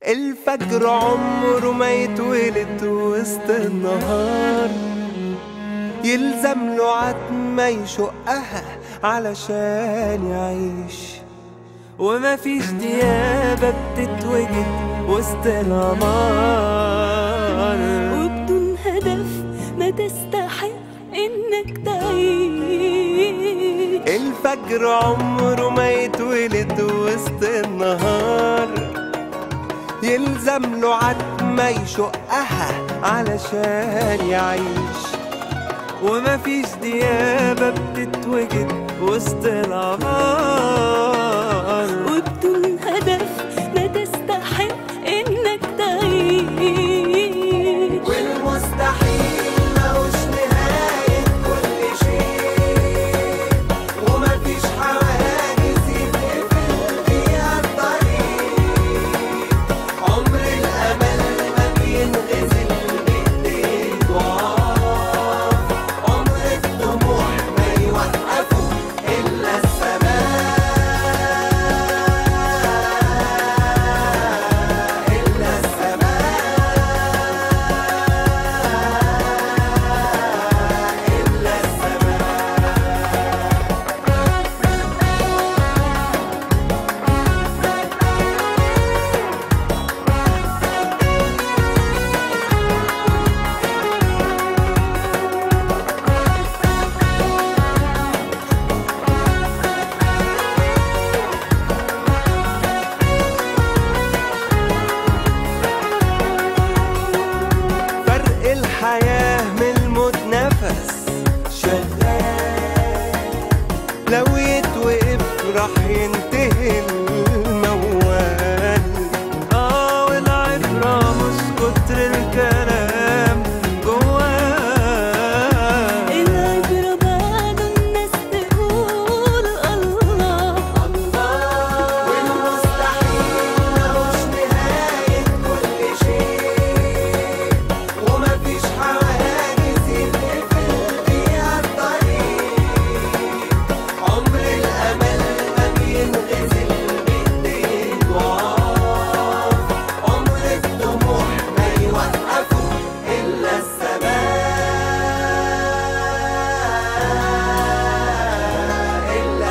الفجر عمره ما يتولد وسط النهار، يلزم له عتمة يشقها علشان يعيش، وما فيش ديابة بتتوجد وسط العمار، وبدون هدف ما تستحق انك تعيش. الفجر عمره ما يتولد وسط النهار، يلزم له عتمة يشقها علشان يعيش، وما فيش ديابة بتتوجد وسط العمار، وبدون هدف ما تستحق انك تعيش. والمستحيل ماهوش نهاية كل شيء، وما فيش حواجز يتقفل فيها الطريق، عمر الأمل ما بينغزل بإيدين ضعاف، عمر الطموح ما يوقفه إلا السماء، إلا السماء، إلا السماء. فرق الحياة من الموت نفس شغال، لو يتوقف راح ينتهي الموال، والعبرة مش كتر الكلام جواه، العبرة بعد الناس تقول الله الله، والمستحيل ماهوش نهاية كل شيء، وما فيش حواجز يتقفل فيها الطريق، عمر الأمل ما بينغزل بإيدين ضعاف، عمر الطموح ما يوقفه إلا السماء، إلا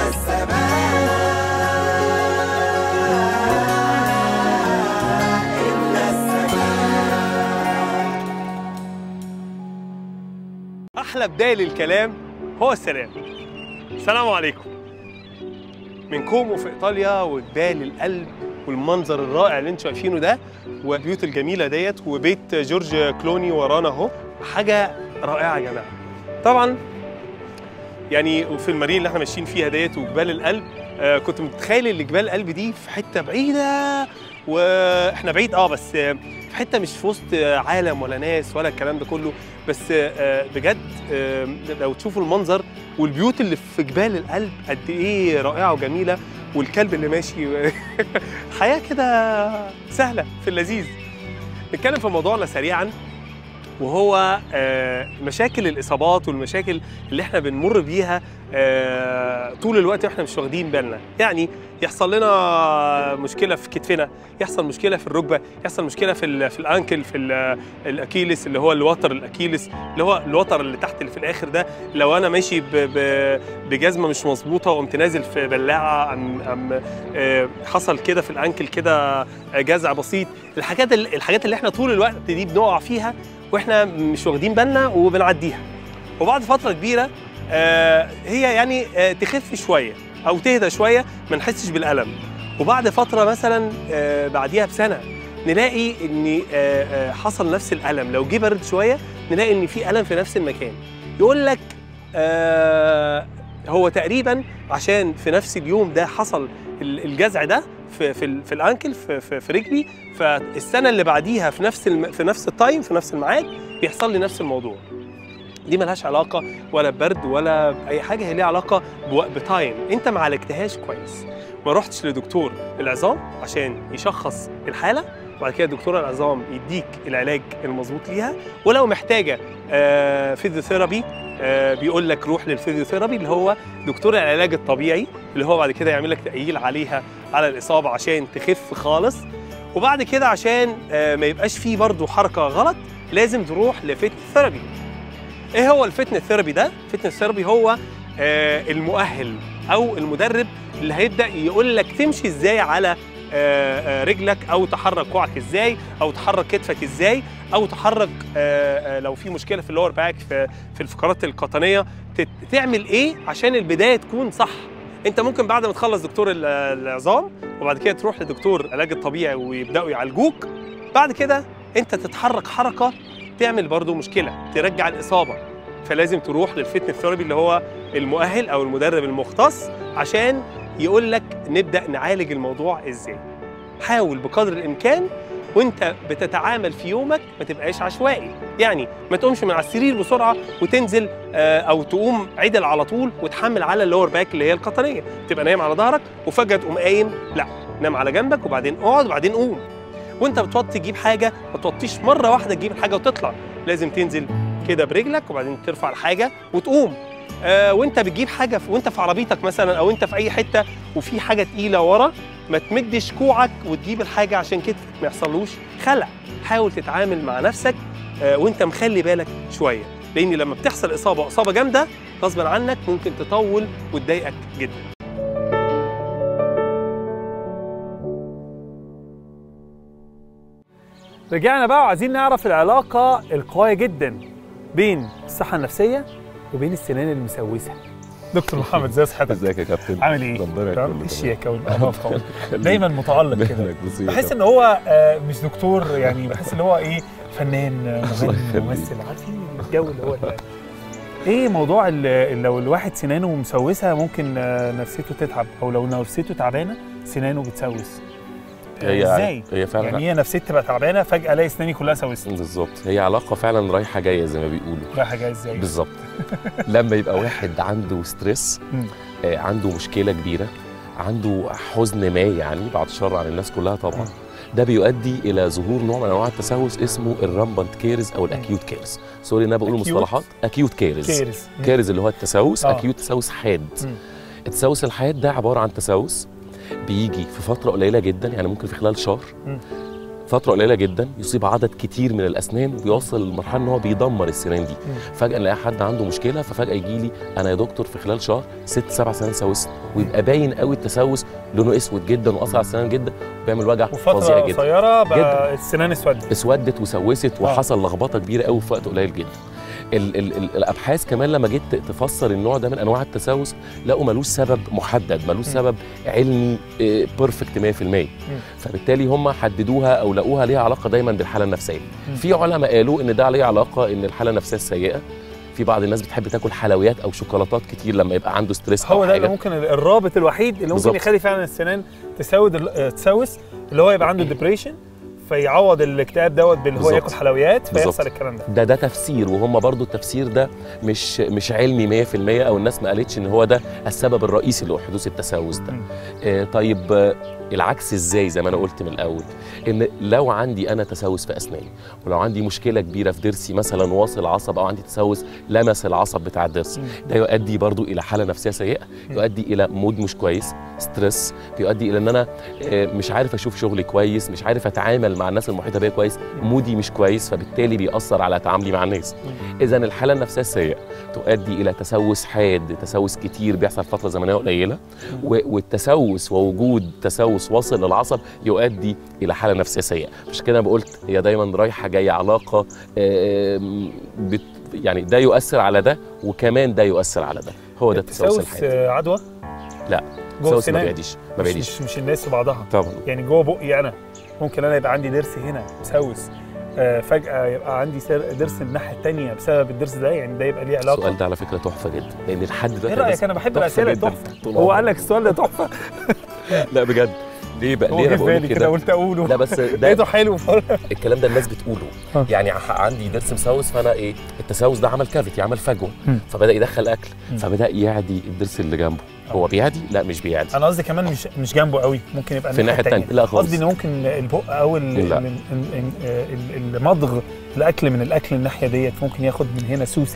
السماء، إلا السماء. أحلى بداية للكلام هو السلام. السلام عليكم. من كومو في إيطاليا وجبال القلب والمنظر الرائع اللي انتم شايفينه ده والبيوت الجميلة ديت وبيت جورج كلوني ورانا اهو، حاجة رائعة يا جماعة. طبعا يعني وفي المارين اللي احنا ماشيين فيها ديت وجبال القلب، كنت متخيل ان جبال القلب دي في حتة بعيدة واحنا بعيد بس في حتة مش في وسط عالم ولا ناس ولا الكلام ده كله، بس بجد لو تشوفوا المنظر والبيوت اللي في جبال القلب قد ايه رائعة وجميلة، والكلب اللي ماشي حياة كده سهلة في اللذيذ. نتكلم في موضوعنا سريعا، وهو مشاكل الإصابات والمشاكل اللي احنا بنمر بيها طول الوقت واحنا مش واخدين بالنا. يعني يحصل لنا مشكلة في كتفنا، يحصل مشكلة في الركبة، يحصل مشكلة في الأنكل، في الأكيلس اللي هو الوتر الأكيلس اللي هو الوتر اللي تحت اللي في الآخر ده. لو أنا ماشي بجزمة مش مظبوطة وقمت نازل في بلاعة حصل كده في الأنكل كده جزع بسيط. الحاجات اللي احنا طول الوقت دي بنقع فيها واحنا مش واخدين بالنا وبنعديها، وبعد فترة كبيرة هي يعني تخف شوية أو تهدى شوية ما نحسش بالألم، وبعد فترة مثلا بعديها بسنة نلاقي إن حصل نفس الألم. لو جه برد شوية نلاقي إن في ألم في نفس المكان. يقول لك هو تقريبا عشان في نفس اليوم ده حصل الجزع ده في الانكل في رجلي، فالسنه اللي بعديها في نفس التايم في نفس الميعاد بيحصل لي نفس الموضوع. دي ملهاش علاقه ولا ببرد ولا باي حاجه، هي ليها علاقه بتايم انت ما عالجتهاش كويس، ما رحتش لدكتور العظام عشان يشخص الحاله، وبعد كده دكتور العظام يديك العلاج المظبوط ليها. ولو محتاجه فيزيوثيرابي بيقول لك روح للفيزيوثيرابي اللي هو دكتور العلاج الطبيعي، اللي هو بعد كده يعمل لك تأهيل عليها على الإصابة عشان تخف خالص. وبعد كده عشان ما يبقاش فيه برضو حركه غلط لازم تروح لفتنس ثيرابي. ايه هو الفتنس ثيرابي ده؟ الفتنس ثيرابي هو المؤهل او المدرب اللي هيبدا يقول لك تمشي ازاي على رجلك، او تحرك كوعك ازاي، او تحرك كتفك ازاي، او تحرك لو في مشكله في اللور باك في الفقرات القطنيه تعمل ايه عشان البدايه تكون صح. انت ممكن بعد ما تخلص دكتور العظام وبعد كده تروح لدكتور العلاج الطبيعي ويبداوا يعالجوك، بعد كده انت تتحرك حركه تعمل برضو مشكله ترجع الاصابه، فلازم تروح للفتنس ثيرابي اللي هو المؤهل او المدرب المختص عشان يقول لك نبدا نعالج الموضوع ازاي. حاول بقدر الامكان وانت بتتعامل في يومك ما تبقاش عشوائي، يعني ما تقومش من على السرير بسرعه وتنزل او تقوم عدل على طول وتحمل على اللور باك اللي هي القطنيه، تبقى نايم على ظهرك وفجاه تقوم قايم، لا، نام على جنبك وبعدين اقعد وبعدين قوم. وانت بتوطي تجيب حاجه ما توطيش مره واحده تجيب الحاجه وتطلع، لازم تنزل كده برجلك وبعدين ترفع الحاجه وتقوم. وانت بتجيب حاجه وانت في عربيتك مثلا او انت في اي حته وفي حاجه تقيله ورا، ما تمدش كوعك وتجيب الحاجه عشان كتفك ما يحصلوش خلع. حاول تتعامل مع نفسك وانت مخلي بالك شويه، لان لما بتحصل اصابه جامده غصبا عنك ممكن تطول وتضايقك جدا. رجعنا بقى وعايزين نعرف العلاقه القويه جدا بين الصحه النفسيه وبين السنان المسوسه. دكتور محمد، ازي صحتك؟ ازيك يا كابتن؟ عامل ايه؟ ربنا يكرمك. الشياكه والنظافه دايما متالق كده. بحس بحس ان هو مش دكتور، يعني بحس ان هو ايه، فنان، مغني، ممثل، عارفين الجو اللي هو ايه موضوع لو الواحد سنانه مسوسه ممكن نفسيته تتعب، او لو نفسيته تعبانه سنانه بتسوس. ازاي؟ هي فعلا يعني هي نفسيتي تبقى تعبانه فجاه الاقي اسناني كلها سوست. بالظبط، هي علاقه فعلا رايحه جايه زي ما بيقولوا. رايحه جايه ازاي؟ بالظبط. لما يبقى واحد عنده ستريس، عنده مشكله كبيره، عنده حزن ما، يعني بعد الشر عن الناس كلها طبعا، ده بيؤدي الى ظهور نوع من انواع التسوس اسمه الرامبنت كيرز او الاكيوت كيرز. سوري ان انا بقول مصطلحات. اكيوت كيرز. كيرز اللي هو التسوس. اكيوت تسوس حاد. التسوس الحاد ده عباره عن تسوس بيجي في فتره قليله جدا، يعني ممكن في خلال شهر، فتره قليله جدا يصيب عدد كتير من الاسنان ويوصل لمرحله ان هو بيدمر السنان دي. فجاه نلاقي حد عنده مشكله، ففجاه يجي لي انا يا دكتور في خلال شهر 6-7 سنان سوست، ويبقى باين قوي التسوس، لونه اسود جدا واثر على السنان جدا وبيعمل وجع فظيع جدا. وفتره قصيره بقى السنان اسودت وسوست وحصل لخبطه كبيره قوي في وقت قليل جدا. الابحاث كمان لما جيت تفسر النوع ده من انواع التسوس لقوا ملوش سبب محدد، ملوش سبب علمي بيرفكت 100%. فبالتالي هم حددوها او لقوها ليها علاقه دايما بالحاله النفسيه. في علماء قالوا ان ده ليه علاقه ان الحاله النفسيه السيئه، في بعض الناس بتحب تاكل حلويات او شوكولاتات كتير لما يبقى عنده ستريس. هو ده اللي ممكن الرابط الوحيد اللي ممكن يخلي فعلا السنان تسوس، اللي هو يبقى عنده ديبريشن فيعوض الاكتئاب دوت باللي هو ياكل حلويات فيحصل الكلام ده تفسير، وهم برضو التفسير ده مش علمي 100%، او الناس ما قالتش ان هو ده السبب الرئيسي لحدوث التسوس ده. طيب العكس ازاي؟ زي ما انا قلت من الاول، ان لو عندي انا تسوس في اسناني، ولو عندي مشكله كبيره في ضرسي مثلا واصل عصب، او عندي تسوس لمس العصب بتاع الضرس، ده يؤدي برضو الى حاله نفسيه سيئه، يؤدي الى مود مش كويس، ستريس، بيؤدي الى ان انا مش عارف اشوف شغلي كويس، مش عارف اتعامل مع الناس المحيطه بيا كويس، مودي مش كويس، فبالتالي بيأثر على تعاملي مع الناس. اذا الحاله النفسيه السيئه تؤدي الى تسوس حاد، تسوس كتير بيحصل فتره زمنيه قليله، والتسوس ووجود تسوس واصل للعصب يؤدي الى حاله نفسيه سيئه. مش كده انا قلت هي دايما رايحه جايه علاقه، يعني ده يؤثر على ده وكمان ده يؤثر على ده. هو ده التسوس الحاد. عدوى؟ لا، التسوس ما بيعديش. مش الناس بعضها طبعا. يعني جوه بقي انا ممكن انا يبقى عندي ضرس هنا مسوس، فجأة يبقى عندي ضرس الناحية الثانية بسبب الضرس ده، يعني ده يبقى ليه علاقة؟ السؤال ده على فكرة تحفة جدا، لأن لحد دلوقتي ايه رأيك؟ أنا بحب الأسئلة تحفة. هو قال لك السؤال ده تحفة؟ لا بجد. ليه بقى؟ ليه بقول كده؟ قلت أقوله. لا بس ده لقيته حلو. الكلام ده الناس بتقوله. يعني عندي ضرس مسوس، فأنا إيه؟ التسوس ده عمل كافيتي، عمل فجوة، فبدأ يدخل أكل، فبدأ يعدي الضرس اللي جنبه. هو بيعدي؟ لا مش بيعدي. انا قصدي كمان مش جنبه قوي، ممكن يبقى في الناحيه الثانيه. لا خالص. قصدي ان ممكن البق او المضغ الاكل من الاكل الناحيه ديت ممكن ياخد من هنا سوسه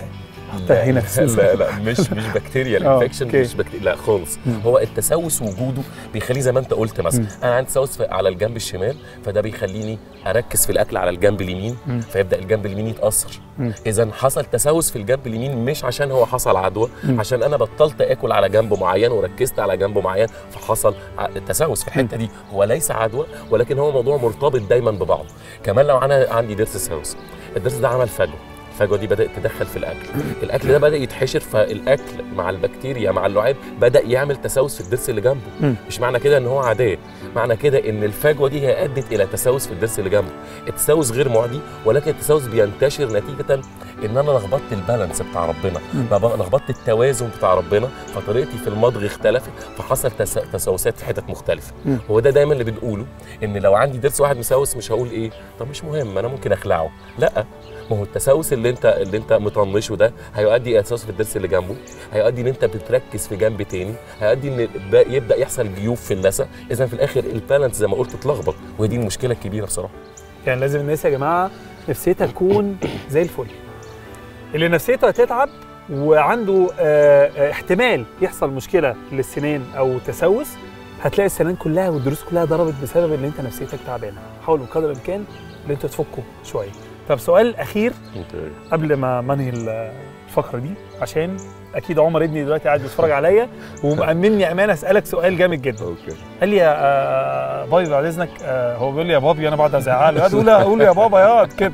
حطها هنا في السوسه. لا مش بكتيريا انفكشن، أوكي. مش لا خالص. هو التسوس وجوده بيخليه زي ما انت قلت مثلا انا عندي تسوس على الجنب الشمال، فده بيخليني اركز في الاكل على الجنب اليمين، فيبدا الجنب اليمين يتاثر. اذا حصل تسوس في الجنب اليمين مش عشان هو حصل عدوى، عشان انا بطلت اكل على جنب معين وركزت على جنب معين فحصل تسوس في الحته دي. هو ليس عدوى، ولكن هو موضوع مرتبط دايما ببعضه. كمان لو انا عندي ضرس تسوس، الضرس ده عمل فجوه، الفجوه دي بدات تدخل في الاكل ده بدا يتحشر، فالاكل مع البكتيريا مع اللعاب بدا يعمل تسوس في الضرس اللي جنبه. مش معنى كده ان هو عداء، معنى كده ان الفجوه دي هي ادت الى تسوس في الضرس اللي جنبه. التسوس غير معدي، ولكن التسوس بينتشر نتيجه ان انا لخبطت البالانس بتاع ربنا، لخبطت التوازن بتاع ربنا، فطريقتي في المضغ اختلفت، فحصل تسوسات في حتت مختلفه. هو ده دايما اللي بنقوله، ان لو عندي ضرس واحد مسوس مش هقول ايه طب مش مهم انا ممكن اخلعه، لا، ما هو التسوس اللي انت مطنشه ده هيؤدي الى تسوس في الضرس اللي جنبه، هيؤدي ان انت بتركز في جنب تاني، هيؤدي ان يبدا يحصل جيوب في اللثه. اذا في الاخر البالانس زي ما قلت اتلخبط، وهي دي المشكله الكبيره بصراحه. يعني لازم الناس يا جماعه نفسيتها تكون زي الفل. اللي نفسيته هتتعب وعنده احتمال يحصل مشكله للسنان او تسوس، هتلاقي السنان كلها والضروس كلها ضربت بسبب ان انت نفسيتك تعبانه. حاولوا بقدر الامكان ان انتوا تفكوا شويه. طب سؤال اخير قبل ما ننهي الفقره دي، عشان اكيد عمر ابني دلوقتي قاعد بيتفرج عليا ومأمني امان اسالك سؤال جامد جدا. اوكي. قال لي يا بابي بعد اذنك، هو بيقول لي يا بابي انا بعد ازعق له اقول يا بابا يا كده.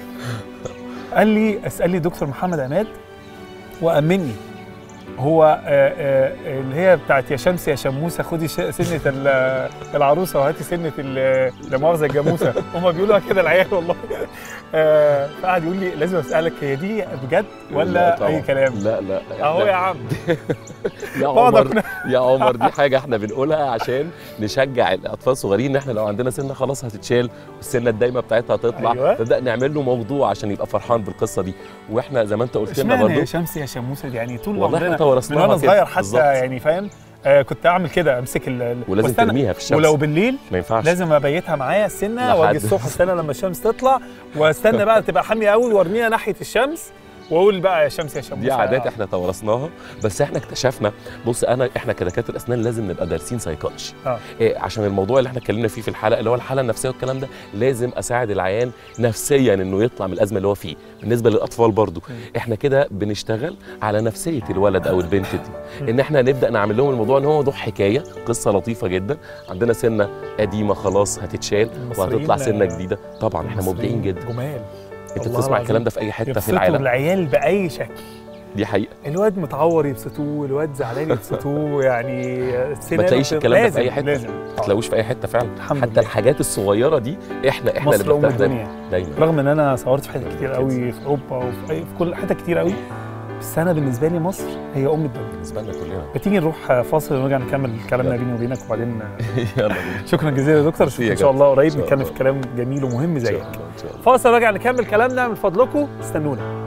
قال لي اسال لي دكتور محمد عماد وامني، هو اللي هي بتاعت يا شمس يا شموسه خدي سنه العروسه وهاتي سنه لا مؤاخذه الجاموسه، هم بيقولوها كده العيال والله. فقعد يقول لي لازم اسالك هي دي بجد ولا اي كلام؟ لا اهو يا عم. يا عمر دي حاجه احنا بنقولها عشان نشجع الاطفال الصغيرين ان احنا لو عندنا سنه خلاص هتتشال والسنه الدايمه بتاعتها هتطلع. أيوة. نبدا نعمل له موضوع عشان يبقى فرحان بالقصه دي. واحنا زي ما انت قلت لنا برضه يا شمس يا شموسه دي يعني طول والله عمرنا احنا ورثناها من وانا صغير حتى بالزبط. يعني فاهم. كنت اعمل كده امسك ولازم ترميها في الشمس، ولو بالليل ما ينفعش لازم ابيتها معايا السنه واجي الصبح استنى لما الشمس تطلع واستنى بقى تبقى حاميه قوي وارميها ناحيه الشمس واقول بقى يا شمس يا شمس. دي عادات احنا تورثناها، بس احنا اكتشفنا. بص احنا كدكاتره اسنان لازم نبقى دارسين سايكولوجي عشان الموضوع اللي احنا اتكلمنا فيه في الحلقه اللي هو الحاله النفسيه والكلام ده، لازم اساعد العيان نفسيا انه يطلع من الازمه اللي هو فيه. بالنسبه للاطفال برضو احنا كده بنشتغل على نفسيه الولد او البنت دي، ان احنا نبدا نعمل لهم الموضوع ان هو موضوع حكايه، قصه لطيفه جدا. عندنا سنه قديمه خلاص هتتشال وهتطلع سنه جديده. طبعا احنا مبدعين جدا، جمال. انت بتسمع الكلام ده في اي حته في العالم. العيال باي شكل، دي حقيقه. الواد متعور يبسطوه، الواد زعلان يبسطوه، يعني ما تلاقيش الكلام ده في اي حته، لازم ما تلاقوش في اي حته فعلا. حتى لله. الحاجات الصغيره دي احنا مصر اللي بنستخدمها دايما. رغم ان انا صورت في حتت كتير قوي في اوروبا وفي كل حته كتير قوي، بس انا بالنسبه لي مصر هي ام الدنيا بالنسبه لنا كلنا. بتيجي نروح فاصل ونرجع نكمل كلامنا بيني وبينك وبعدين يلا بينا. شكرا جزيلا يا دكتور، ان شاء الله قريب نتكلم في كلام جميل ومهم زيك. فاصل ونرجع نكمل كلامنا، من فضلكم استنونا.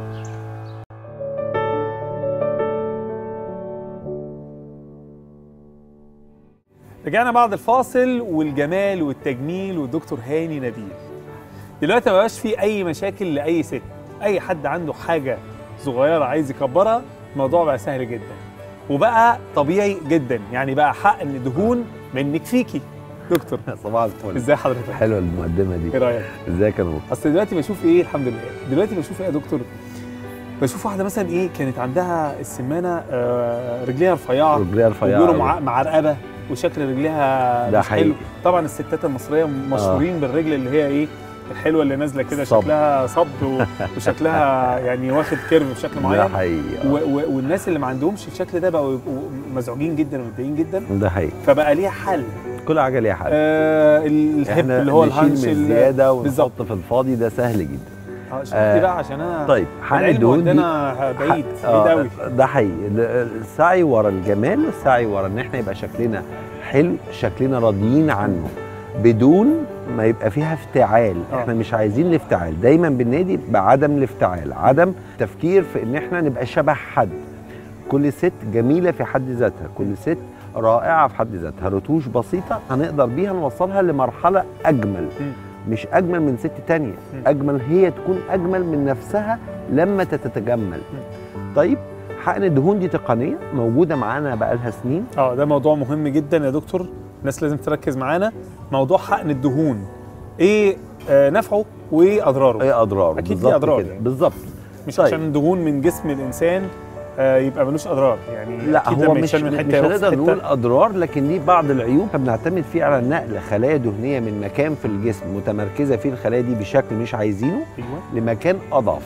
رجعنا بعد الفاصل والجمال والتجميل والدكتور هاني نبيل. دلوقتي ما بقاش في اي مشاكل لاي ست، اي حد عنده حاجه صغيره عايز يكبرها الموضوع بقى سهل جدا وبقى طبيعي جدا، يعني بقى حق ان دهون منك فيكي. دكتور صباح الفل، ازاي حضرتك؟ حلوه المقدمه دي، ايه رايك؟ ازيك يا نور؟ اصل دلوقتي بشوف ايه، الحمد لله دلوقتي بشوف ايه يا دكتور، بشوف واحده مثلا ايه كانت عندها السمانه رجليها رفيعه وبيقولوا معرقبه وشكل رجليها ده مش حلو. طبعا الستات المصريه مشهورين بالرجل اللي هي ايه الحلوه اللي نازله كده شكلها صب وشكلها يعني واخد كيرف بشكل معين. ده حقيقي. والناس اللي ما عندهمش الشكل ده بقوا مزعوجين جدا ومتضايقين جدا. ده حقيقي. فبقى ليها حل، كل حاجه ليها حل. الهب اللي هو الهانش الزياده ونحط في الفاضي، ده سهل جدا. شفتي بقى عشان انا طيب حل الدهون دي بعيد قوي. ده حقيقي. السعي ورا الجمال والسعي ورا ان احنا يبقى شكلنا حلو، شكلنا راضيين عنه بدون ما يبقى فيها افتعال. احنا مش عايزين الافتعال، دايما بالنادي بعدم الافتعال، عدم تفكير في ان احنا نبقى شبه حد. كل ست جميله في حد ذاتها، كل ست رائعه في حد ذاتها، رتوش بسيطه هنقدر بيها نوصلها لمرحله اجمل. مش اجمل من ست تانية، اجمل هي تكون اجمل من نفسها لما تتجمل. طيب حقن الدهون دي تقنيه موجوده معانا بقى لها سنين. ده موضوع مهم جدا يا دكتور، الناس لازم تركز معانا. موضوع حقن الدهون ايه نفعه وايه اضراره؟ ايه اضراره؟ اكيد ليه اضرار كده. يعني. بالظبط. مش طيب. عشان الدهون من جسم الانسان يبقى ملوش اضرار يعني. لا أكيد هو لما مش يتشال من حته هنقدر نقول اضرار، لكن ليه بعض العيوب. فبنعتمد فيه على نقل خلايا دهنيه من مكان في الجسم متمركزه فيه الخلايا دي بشكل مش عايزينه لمكان اضعف.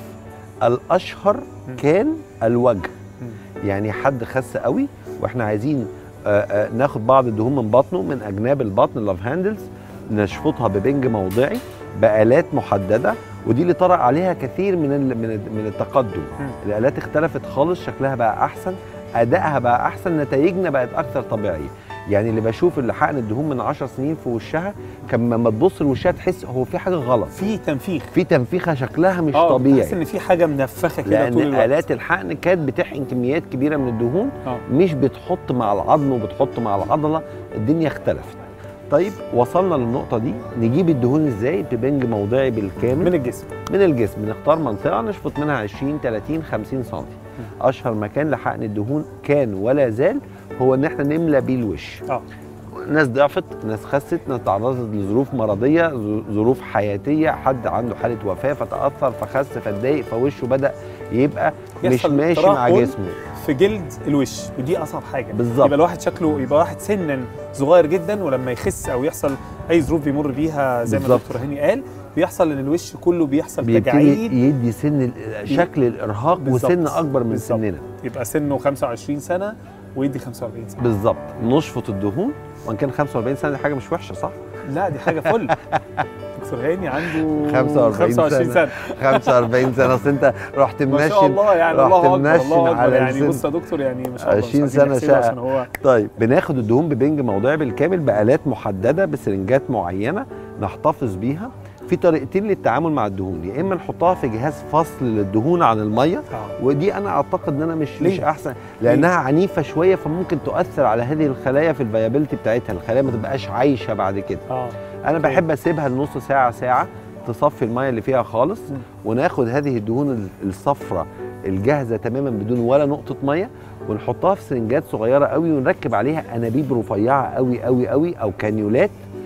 الاشهر كان الوجه. يعني حد خس قوي واحنا عايزين ناخد بعض الدهون من بطنه، من اجناب البطن اللاف هاندلز، نشفطها ببنج موضعي بآلات محدده، ودي اللي طرأ عليها كثير من التقدم. الآلات اختلفت خالص، شكلها بقى احسن، ادائها بقى احسن، نتائجنا بقت اكثر طبيعيه. يعني اللي بشوف اللي حقن الدهون من 10 سنين في وشها، كان لما تبص لوشها تحس هو في حاجه غلط، في تنفيخه شكلها مش طبيعي، تحس ان في حاجه منفخه كده طول الوقت. لان آلات الحقن كانت بتحقن كميات كبيره من الدهون، مش بتحط مع العظم وبتحط مع العضله. الدنيا اختلفت. طيب وصلنا للنقطه دي، نجيب الدهون ازاي؟ ببنج موضعي بالكامل من الجسم. نختار منطقه نشفط منها 20 30 50 سم. اشهر مكان لحقن الدهون كان ولا زال هو ان احنا نملى بيه الوش. ناس ضعفت، ناس خست، ناس تعرضت لظروف مرضيه، ظروف حياتيه، حد عنده حاله وفاه فتاثر فخس فاتضايق فوشه بدا يبقى مش ماشي مع جسمه في جلد الوش، ودي اصعب حاجه. بالظبط. يبقى الواحد شكله، يبقى واحد سنا صغير جدا، ولما يخس او يحصل اي ظروف بيمر بيها زي ما الدكتور هاني قال، بيحصل ان الوش كله بيحصل تجاعيد، يدي سن شكل الارهاق وسن اكبر من سننا. يبقى سنه 25 سنه ويدي 45 سنه بالظبط. نشفط الدهون، وان كان 45 سنه دي حاجه مش وحشه صح؟ لا دي حاجه فل. دكتور هاني عنده 25 سنه 45 سنه. اصل انت رحت منشن، ما شاء الله يعني، الله اكبر الله اكبر يعني. السن. بص يا دكتور يعني ما شاء الله 20 سنه شقه. طيب بناخد الدهون ببنج موضعي بالكامل بآلات محدده بسرنجات معينه نحتفظ بيها. في طريقتين للتعامل مع الدهون، يا اما نحطها في جهاز فصل للدهون عن الميه، ودي انا اعتقد ان انا مش احسن، لانها عنيفه شويه فممكن تؤثر على هذه الخلايا في الفيابيلتي بتاعتها، الخلايا ما تبقاش عايشه بعد كده. انا بحب اسيبها لنص ساعه تصفي الميه اللي فيها خالص، وناخد هذه الدهون الصفراء الجاهزه تماما بدون ولا نقطه ميه، ونحطها في سرنجات صغيره قوي، ونركب عليها انابيب رفيعه قوي قوي قوي او كانيولات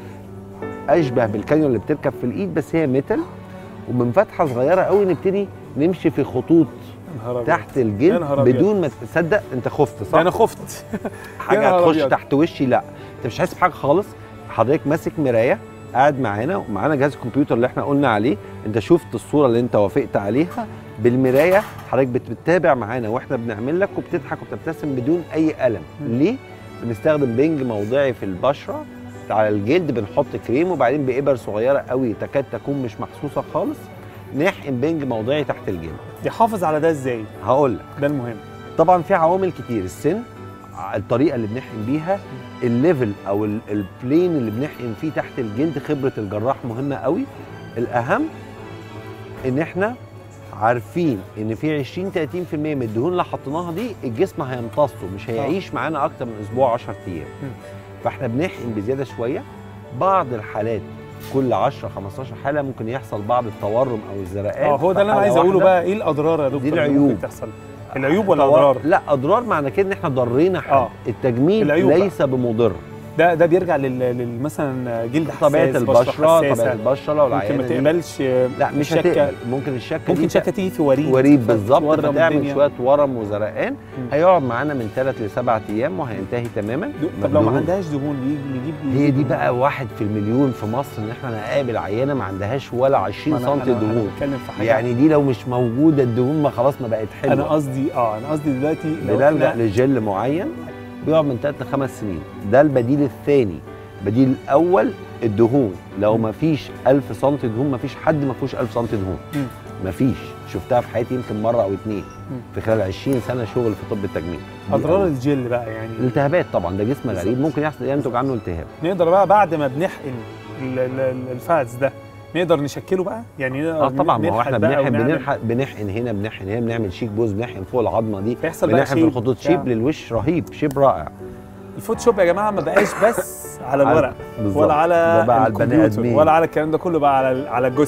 اشبه بالكانيول اللي بتركب في الايد، بس هي ميتال، ومن فتحه صغيره قوي نبتدي نمشي في خطوط تحت الجلد بدون ما تصدق. انت خفت صح؟ انا خفت. حاجه هتخش تحت وشي، لا انت مش حاسس بحاجه خالص. حضرتك ماسك مرايه قاعد معانا، ومعانا جهاز الكمبيوتر اللي احنا قلنا عليه، انت شفت الصوره اللي انت وافقت عليها بالمرايه، حضرتك بتتابع معانا واحنا بنعمل لك، وبتضحك وبتبتسم بدون اي الم. ليه؟ بنستخدم بنج موضعي في البشره على الجلد، بنحط كريم وبعدين بإبر صغيره قوي تكاد تكون مش محسوسه خالص، نحقن بنج موضعي تحت الجلد. يحافظ على ده ازاي؟ هقول لك، ده المهم. طبعا في عوامل كتير، السن، الطريقه اللي بنحقن بيها، الليفل او البلين اللي بنحقن فيه تحت الجلد، خبره الجراح مهمه قوي. الاهم ان احنا عارفين ان في 20 30% من الدهون اللي حطيناها دي الجسم هيمتصه، مش هيعيش معانا اكتر من اسبوع 10 ايام. فاحنا بنحقن بزياده شويه. بعض الحالات كل 10 15 حاله ممكن يحصل بعض التورم او الزرقان. هو ده اللي انا عايز اقوله بقى. ايه الاضرار يا دكتور؟ دي العيوب ممكن تحصل. العيوب ولا اضرار؟ لا اضرار معنى كده ان احنا ضرينا حد. التجميل ليس بمضر. ده بيرجع مثلا جلد حساس، طبيعه البشره لو العيان ممكن ما تقبلش. لا مش هتقبل. ممكن الشكه تيجي في وريد بالظبط، فتعمل شويه ورم وزرقان. هيقعد معانا من 3 ل 7 ايام وهينتهي تماما. طب لو ما عندهاش دهون نجيب هي دي بقى 1 في المليون في مصر ان احنا نقابل عيانه ما عندهاش ولا 20 سم دهون. يعني دي لو مش موجوده الدهون ما خلاص ما بقت حلوه. انا قصدي دلوقتي بنلجأ لجل معين بيقعد من 3 ل 5 سنين. ده البديل الثاني. البديل الاول الدهون، لو ما فيش 1000 سم دهون، ما فيش حد ما فيهوش 1000 سم دهون. ما فيش، شفتها في حياتي يمكن مره او 2 في خلال 20 سنه شغل في طب التجميل. اضرار الجل بقى يعني الالتهابات طبعا، ده جسم غريب ممكن ينتج عنه التهاب. نقدر بقى بعد ما بنحقن الفاتس ده نقدر نشكله بقى يعني. طبعا، ما هو احنا بنحقن هنا، بنعمل شيك بوز، بنحقن فوق العظمه دي، بنحقن في الخطوط شيب للوش رهيب، شيب رائع. الفوتوشوب يا جماعه ما بقاش بس على الورق ولا على الكمبيوتر ولا على الكلام ده كله، بقى على الجثه.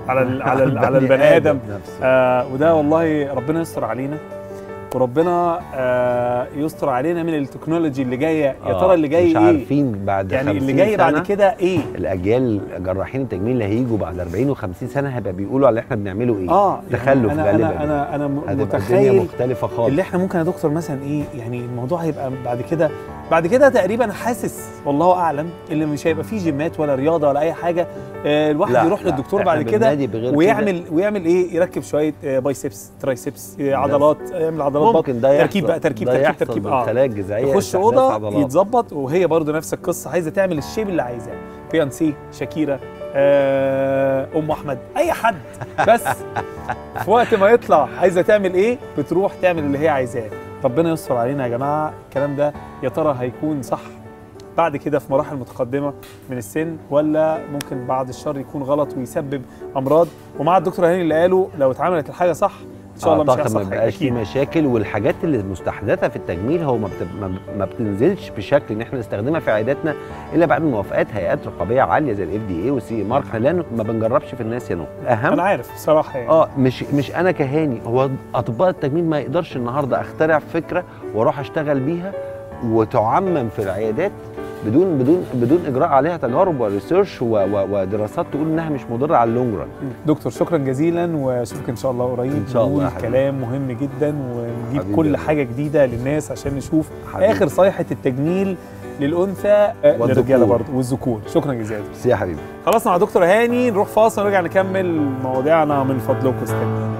على البني ادم نفسه. وده والله ربنا يستر علينا، وربنا يستر علينا من التكنولوجي اللي جايه. يا ترى اللي جاي مش ايه؟ عارفين بعد يعني 50 اللي جاي بعد سنة كده ايه؟ الاجيال جراحين التجميل اللي هيجوا بعد 40 و50 سنه هيبقى بيقولوا على اللي احنا بنعمله ايه. تخلف يعني غالبا. انا هتبقى الدنيا متخيل مختلفه خالص. اللي احنا ممكن يا دكتور مثلا ايه، يعني الموضوع هيبقى بعد كده تقريبا حاسس والله اعلم اللي مش هيبقى فيه جيمات ولا رياضه ولا اي حاجه. الواحد يروح للدكتور بعد كده ويعمل ايه، يركب شويه بايسبس ترايسبس عضلات، يعمل عضلات ممكن ده تركيب بقى تركيب الخلايا الجذعيه يخش اوضه يتظبط، وهي برضو نفس القصه، عايزه تعمل الشيب اللي عايزاه. بيانسي، شاكيرا، ام احمد، اي حد بس في وقت ما يطلع عايزه تعمل ايه بتروح تعمل اللي هي عايزاه. ربنا يستر علينا يا جماعه. الكلام ده يا ترى هيكون صح بعد كده في مراحل متقدمه من السن، ولا ممكن بعد الشر يكون غلط ويسبب امراض؟ ومع الدكتور هاني اللي قاله لو اتعملت الحاجه صح ان شاء الله مش هيحصل حاجه. ما بقاش في مشاكل. والحاجات اللي مستحدثه في التجميل هو ما بتنزلش بشكل ان احنا نستخدمها في عياداتنا الا بعد موافقات هيئات رقابيه عاليه زي الFDA والCE مارك. لان ما بنجربش في الناس يا نور. اهم انا عارف بصراحه يعني مش انا كهاني، هو اطباء التجميل ما يقدرش النهارده اخترع فكره واروح اشتغل بيها وتعمم في العيادات بدون اجراء عليها تجارب وريسيرش ودراسات تقول انها مش مضره على اللونج ران. دكتور شكرا جزيلا، واشوفك ان شاء الله قريب. ان شاء الله. كلام مهم جدا، ونجيب كل حاجه جديده للناس عشان نشوف اخر صيحه التجميل للانثى للرجاله برضه والذكور. شكرا جزيلا. ميرسي يا حبيبي. خلصنا مع دكتور هاني، نروح فاصل ونرجع نكمل مواضيعنا من فضلكم. استنوا.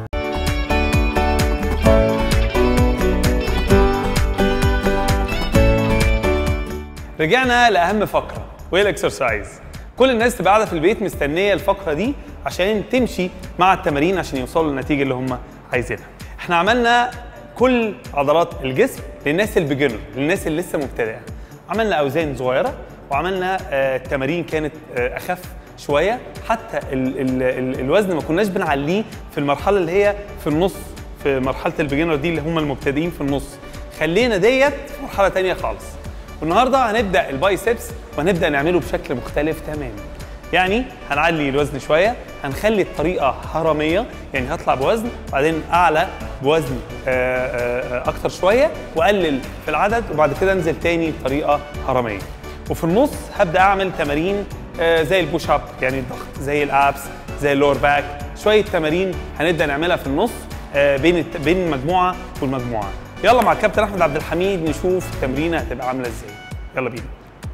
رجعنا لاهم فقره وهي الاكسرسايز. كل الناس تبقى قاعده في البيت مستنيه الفقره دي عشان تمشي مع التمارين عشان يوصلوا للنتيجه اللي هم عايزينها. احنا عملنا كل عضلات الجسم للناس البيجنر، للناس اللي لسه مبتدئه. عملنا اوزان صغيره وعملنا التمارين كانت اخف شويه، حتى الوزن ما كناش بنعليه في المرحله اللي هي في النص، في مرحله البيجنر دي اللي هم المبتدئين في النص. خلينا ديت في مرحله ثانيه خالص. والنهارده هنبدا البايسبس وهنبدا نعمله بشكل مختلف تماما. يعني هنعلي الوزن شويه، هنخلي الطريقه هرميه، يعني هطلع بوزن وبعدين اعلى بوزن اكتر شويه واقلل في العدد، وبعد كده انزل تاني بطريقه هرميه. وفي النص هبدا اعمل تمارين زي البوش اب، يعني الضغط، زي الابس، زي اللور باك، شويه تمارين هنبدا نعملها في النص بين مجموعه والمجموعه. يلا مع الكابتن احمد عبد الحميد نشوف التمرينه هتبقى عامله ازاي. يلا بينا.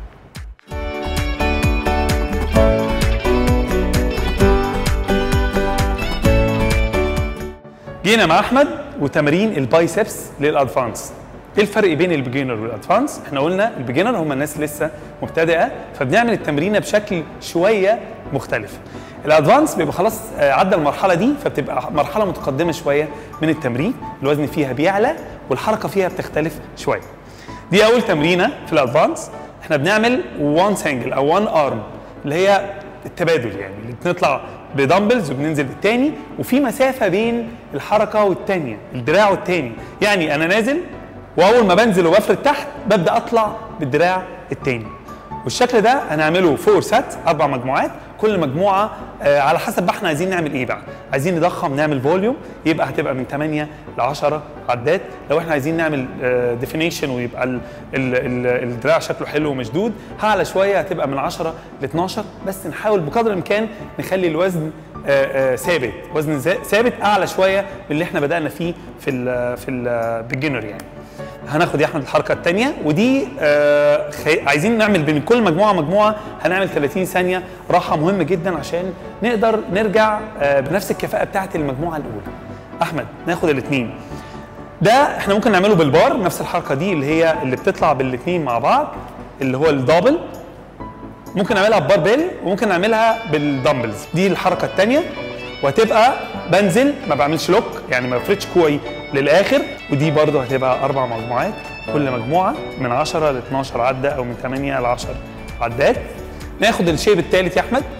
جينا مع احمد وتمارين البايسبس للادفانس. ايه الفرق بين البيجنر والادفانس؟ احنا قلنا البيجنر هم الناس لسه مبتدئه، فبنعمل التمرينه بشكل شويه مختلف. الادفانس بيبقى خلاص عدى المرحله دي، فبتبقى مرحله متقدمه شويه من التمرين، الوزن فيها بيعلى والحركه فيها بتختلف شويه. دي اول تمرينه في الادفانس. احنا بنعمل وان سنجل او وان ارم، اللي هي التبادل، يعني اللي بنطلع بدمبلز وبننزل بالتاني، وفي مسافه بين الحركه والتانيه، الدراع والتاني. يعني انا نازل واول ما بنزل وبفرد تحت ببدا اطلع بالدراع التاني. والشكل ده هنعمله 4 سات، 4 مجموعات، كل مجموعه على حسب احنا عايزين نعمل ايه بقى. عايزين نضخم نعمل فوليوم، يبقى هتبقى من 8 ل 10 عدات. لو احنا عايزين نعمل ديفينيشن ويبقى الدراع شكله حلو ومشدود، هعلى شويه هتبقى من 10 ل 12. بس نحاول بقدر الامكان نخلي الوزن ثابت، وزن ثابت اعلى شويه من اللي احنا بدانا فيه في البيجنر. يعني هناخد يا احمد الحركه الثانيه، ودي عايزين نعمل بين كل مجموعه هنعمل 30 ثانيه راحه، مهمه جدا عشان نقدر نرجع بنفس الكفاءه بتاعه المجموعه الاولى. احمد ناخد الاثنين. ده احنا ممكن نعمله بالبار، نفس الحركه دي اللي هي اللي بتطلع بالاثنين مع بعض، اللي هو الدبل. ممكن نعملها بباربيل وممكن نعملها بالدمبلز. دي الحركه الثانيه، وهتبقى بنزل ما بعملش لوك، يعني ما بفردش كوعي للاخر. ودي برضه هتبقى 4 مجموعات، كل مجموعه من 10 ل 12 عده او من 8 ل 10 عدات. ناخد الشيب الثالث يا احمد.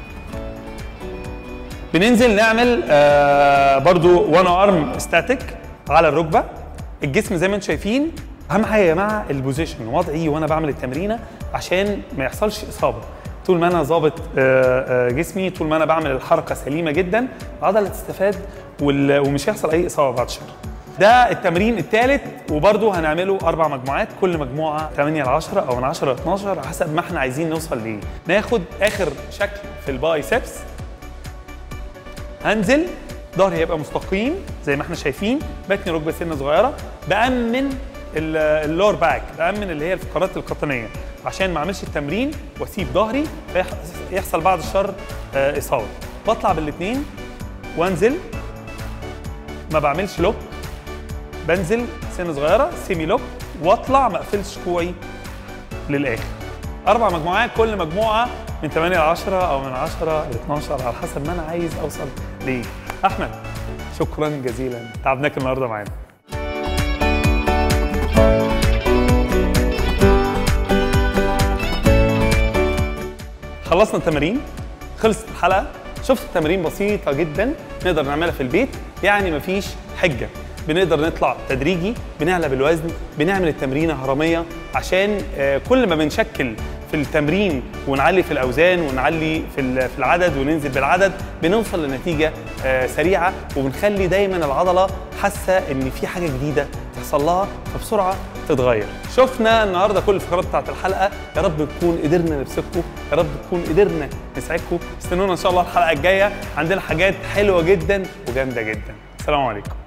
بننزل نعمل برضه 1 ارم ستاتيك على الركبه. الجسم زي ما انتم شايفين، اهم حاجه يا جماعه البوزيشن، وضعي وانا بعمل التمرينه عشان ما يحصلش اصابه. طول ما انا ظابط جسمي، طول ما انا بعمل الحركه سليمه جدا، العضله تستفاد ومش هيحصل اي اصابه بعد الشر. ده التمرين الثالث، وبرده هنعمله 4 مجموعات، كل مجموعه 8 ل 10 او من 10 ل 12 حسب ما احنا عايزين نوصل ليه. ناخد اخر شكل في البايسبس. هنزل، ظهري هيبقى مستقيم زي ما احنا شايفين، بتني ركبه سنه صغيره، بامن اللور باك، بامن اللي هي الفقرات القطنيه عشان ما اعملش التمرين واسيب ظهري فيحصل بعد الشر اصابه. بطلع بالاثنين وانزل، ما بعملش لوك، بنزل سنه صغيره سيمي لوك واطلع ما اقفلش كوعي للاخر. 4 مجموعات، كل مجموعه من 8 ل 10 او من 10 ل 12 على حسب ما انا عايز اوصل ليه. احمد شكرا جزيلا، تعبناك النهارده معانا. خلصنا التمارين، خلصت الحلقه. شفت التمارين بسيطه جدا نقدر نعملها في البيت، يعني مفيش حجه، بنقدر نطلع تدريجي، بنعلى بالوزن، بنعمل التمرينه هرميه عشان كل ما بنشكل في التمرين ونعلي في الاوزان ونعلي في العدد وننزل بالعدد بنوصل لنتيجه سريعه، وبنخلي دايما العضله حاسه ان في حاجه جديده تحصل لها فبسرعه تتغير. شفنا النهارده كل الفقرات بتاعت الحلقه، يا رب نكون قدرنا نبسطكم، يا رب نكون قدرنا نسعدكم. استنونا ان شاء الله الحلقه الجايه، عندنا حاجات حلوه جدا وجامده جدا. السلام عليكم.